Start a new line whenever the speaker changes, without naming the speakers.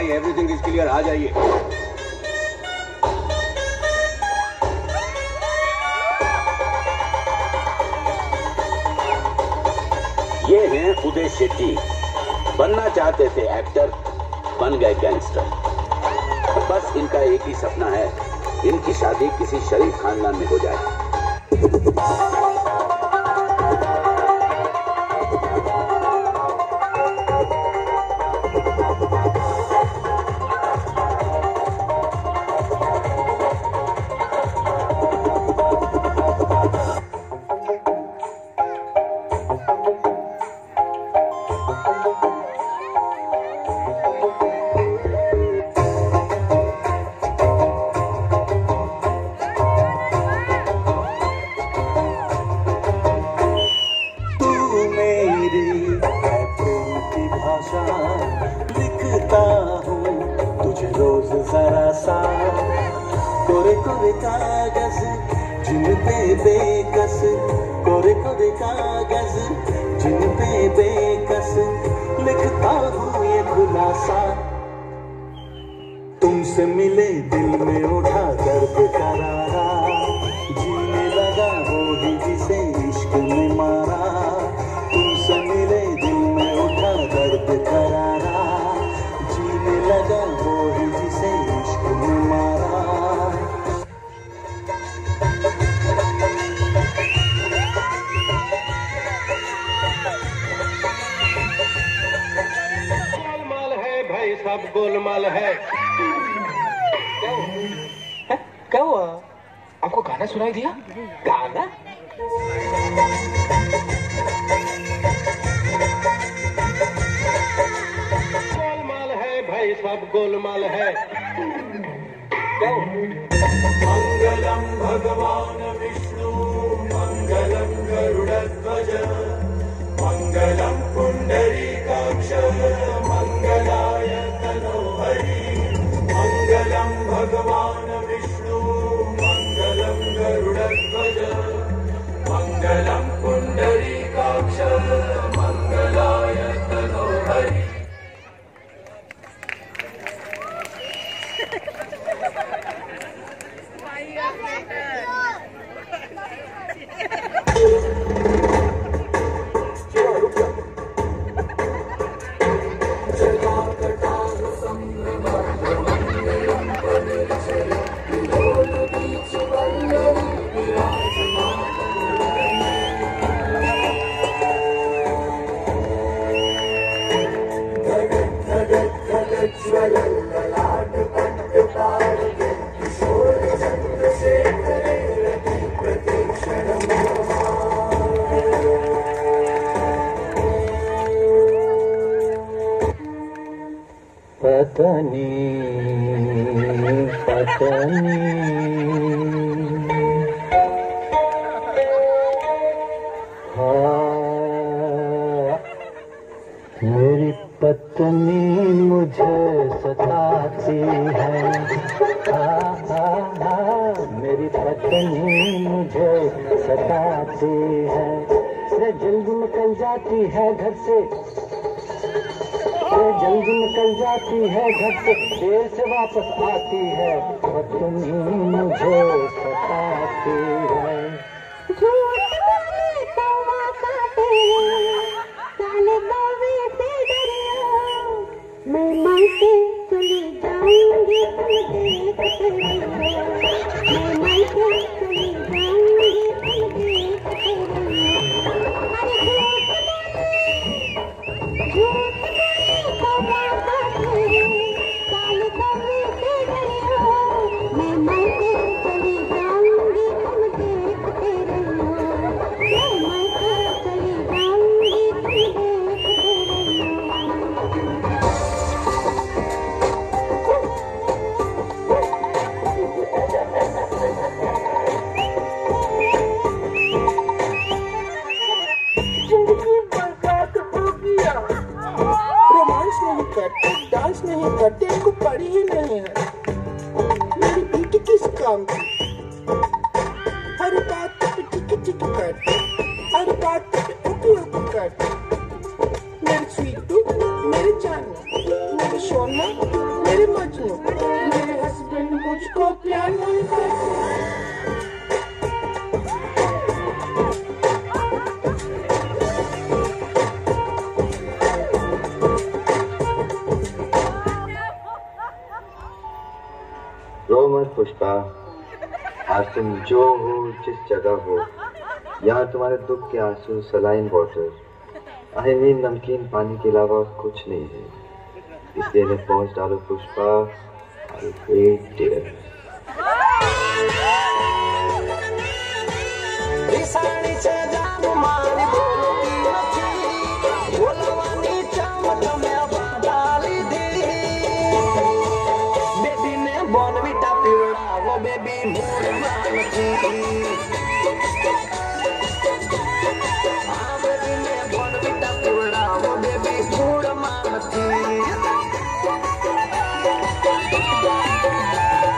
भाई everything is clear, आ जाइए।
ये हैं उदय शेट्टी, बनना चाहते थे एक्टर, बन गए गैंगस्टर। बस इनका एक ही सपना है, इनकी शादी किसी शरीफ खानदान में हो जाए।
लिखता हूँ तुझे रोज जरा सा, कोरे कोरे कागज जिन पे बेकस, कोरे कोरे कागज जिन पे बेकस, लिखता हूँ ये खुलासा। तुमसे मिले दिल में उठा दर्द करारा, जीने लगा वो ही जिसे इश्क ने मारा। तुमसे मिले दिल में उठा दर्द करारा, जीने लगा वो ही जिसे इश्क ने मारा।
गोलमाल है भाई, सब गोलमाल है। क्या हुआ? आपको गाना सुनाई दिया? गाना? गोलमाल है भाई, सब गोलमाल है।
मंगलम भगवान विष्णु मंगलम गरुड़ध्वज मंगलम पुंडरीकाक्ष मंगलाय तनोहरि। मंगलम भगवान विष्णु मंगलम गरुड़ध्वज मंगलम पुंडरीकाक्ष मंगलाय तनोहरि।
पतनी पतनी हाँ, मेरी पत्नी मुझे सताती है। हाँ हाँ हाँ, मेरी पत्नी मुझे सताती है। जल्दी निकल जाती है घर से, जल्दी निकल जाती है घर से, देर से वापस आती है, पत्नी मुझे सताती है।
मैं मायके चली जाऊंगी तुम देखते रहियो, मैं मायके चली जाऊंगी तुम देखते रहियो। अरे झूठ बोले तो बातें साल कभी डरियो, मैं मायके चली जाऊंगी तुम देखते रहियो, मैं मायके चली जाऊंगी तुम देखते रहियो।
डांस नहीं करते, इनको पड़ी ही नहीं है। मेरी बेटी किस काम की? हर बात पे टिकी टिकी करते, हर बात पे उकी उकी करते। मेरे स्वीटू, मेरे जानू, मेरे सोना,
मत पुष्पा, आज तुम जो हो जिस जगह हो, यहाँ तुम्हारे दुख के आंसू सलाइन वाटर, आई मीन नमकीन पानी के अलावा और कुछ नहीं है। इसलिए इन्हें पहुँच डालो पुष्पा, डियर।
साड़ी से जाम मारी बोल